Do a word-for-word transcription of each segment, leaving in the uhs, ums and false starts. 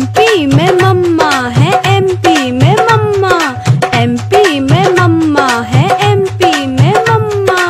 MP में मम्मा है, MP में मम्मा, एमपी में मम्मा है, एमपी में मम्मा।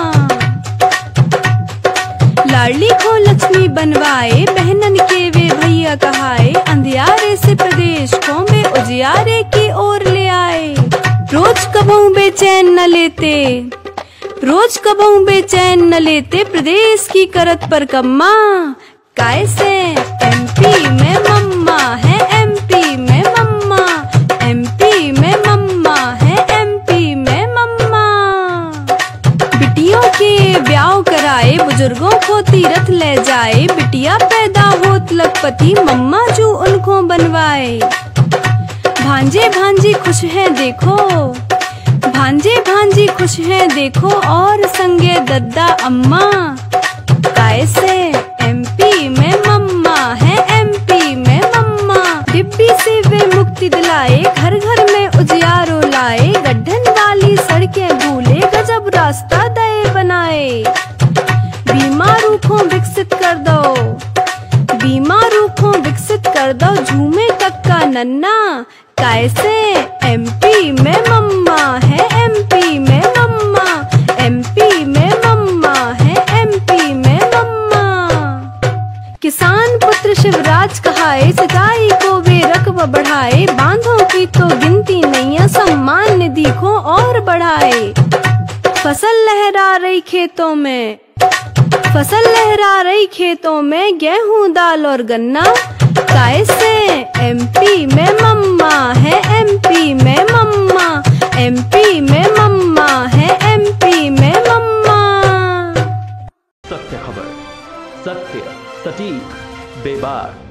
लाडली को लक्ष्मी बनवाए, बहनन के वे भैया कहाए, अंधियारे से प्रदेश को वे उजियारे की ओर ले आए। रोज कबहू बेचैन न लेते, रोज कबहू बेचैन न लेते, प्रदेश की करत पर कम्मा। कैसे एमपी में मम्मा है, एमपी में मम्मा, एमपी में मम्मा है, एमपी में मम्मा। बिटियों के ब्याह कराए, बुजुर्गों को तीरथ ले जाए, बिटिया पैदा होत लखपति, मम्मा जो उनको बनवाए। भांजे भांजी खुश हैं देखो, भांजे भांजी खुश हैं देखो, और संगे दद्दा अम्मा। कैसे एमपी में मम्मा है, एमपी में मम्मा। डिब्बी से वे मुक्ति दिलाए, घर घर में उजियारो लाए, गड्ढन वाली सड़कें भूले, गजब रास्ता दए बनाए। बीमारू को विकसित कर दो, बीमारू को विकसित कर दो, झूमे कक्का नन्ना। कैसे एमपी में मम्मा है, एमपी में मम्मा, एमपी में मम्मा है, एमपी में मम्मा। किसान पुत्र शिवराज कहाए, सिंचाई को वे रकबा बढ़ाए, बांधों की तो गिनती नहीं है, सम्मान निधि को और बढ़ाए। फसल लहरा रही खेतों में, फसल लहरा रही खेतों में, गेहूं दाल और गन्ना। कैसे एमपी में मम्मा है, एमपी में मम्मा, एमपी में मम्मा है, एमपी में मम्मा। सत्य खबर, सत्य, सटीक, बेबाक।